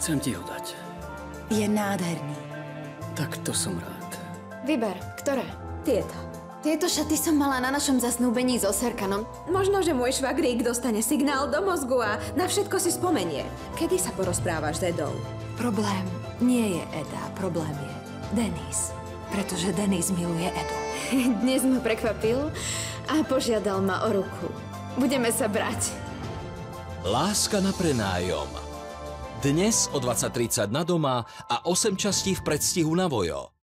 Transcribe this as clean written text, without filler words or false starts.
Chcem ti ho dať. Je nádherný. Tak to som rád. Vyber, ktoré? Tieto. Tieto šaty som mala na našom zasnúbení so Serkanom. Možno, že môj švagrík dostane signál do mozgu a na všetko si spomenie. Kedy sa porozprávaš s Edou? Problém nie je Eda, problém je Denis. Pretože Denis miluje Edu. Dnes ma prekvapil a požiadal ma o ruku. Budeme sa brať. Láska na prenájom. Dnes o 20:30 na Doma a 8 častí v predstihu na Vojo.